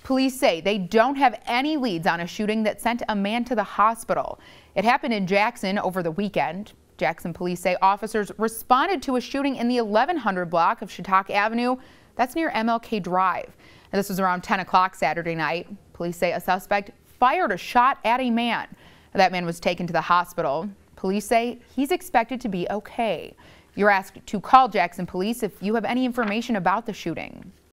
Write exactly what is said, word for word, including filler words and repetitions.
Police say they don't have any leads on a shooting that sent a man to the hospital. It happened in Jackson over the weekend. Jackson police say officers responded to a shooting in the eleven hundred block of Chautauqua Avenue. That's near M L K Drive. And this was around ten o'clock Saturday night. Police say a suspect fired a shot at a man. That man was taken to the hospital. Police say he's expected to be okay. You're asked to call Jackson police if you have any information about the shooting.